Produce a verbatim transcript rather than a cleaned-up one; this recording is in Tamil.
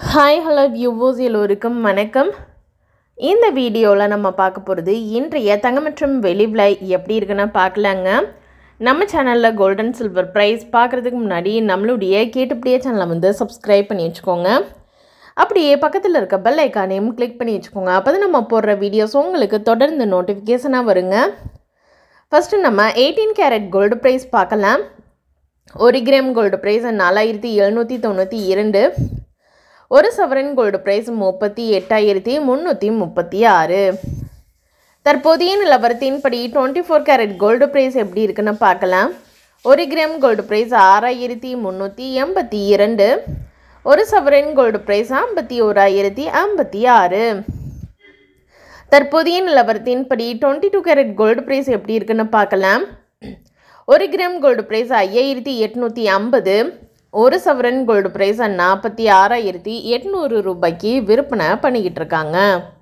ஹாய் ஹலோ வியூவர்ஸ் எல்லோருக்கும் வணக்கம். இந்த வீடியோவில் நம்ம பார்க்க போகிறது இன்றைய தங்கம் மற்றும் வெள்ளி விலை எப்படி இருக்குன்னு பார்க்கலாங்க. நம்ம சேனலில் கோல்டன் சில்வர் ப்ரைஸ் பார்க்குறதுக்கு முன்னாடி நம்மளுடைய கேட்டுப்படியே சேனலை வந்து சப்ஸ்கிரைப் பண்ணி வச்சுக்கோங்க. அப்படியே பக்கத்தில் இருக்க பெல் ஐக்கானையும் கிளிக் பண்ணி வச்சுக்கோங்க. அப்போ தான் நம்ம போடுற வீடியோஸ் உங்களுக்கு தொடர்ந்து நோட்டிஃபிகேஷனாக வருங்க. ஃபஸ்ட்டு நம்ம எயிட்டீன் கேரட் கோல்டு ப்ரைஸ் பார்க்கலாம். ஒரு கிராம் கோல்டு ப்ரைஸ் நாலாயிரத்தி எழுநூற்றி தொண்ணூற்றி இரண்டு. ஒரு சவரன் கோல்டு ப்ரைஸ் முப்பத்தி எட்டாயிரத்தி முந்நூற்றி முப்பத்தி ஆறு. தற்போதைய நிலவரத்தின்படி twenty four carat gold price எப்படி இருக்குன்னு பார்க்கலாம். ஒரு கிராம் கோல்டு ப்ரைஸ் ஆறாயிரத்தி முந்நூற்றி எண்பத்தி இரண்டு. ஒரு சவரன் கோல்டு ப்ரைஸ் ஐம்பத்தி ஓராயிரத்தி ஐம்பத்தி ஆறு. தற்போதைய நிலவரத்தின்படி twenty two carat gold price எப்படி இருக்குன்னு பார்க்கலாம். ஒரு கிராம் கோல்டு ப்ரைஸ் ஐயாயிரத்தி எட்நூற்றி ஐம்பது. ஒரு சவரன் கோல்டு ப்ரைஸ் நாற்பத்தி ஆறாயிரத்தி எட்நூறு ரூபாய்க்கு விற்பனை பண்ணிக்கிட்டு இருக்காங்க.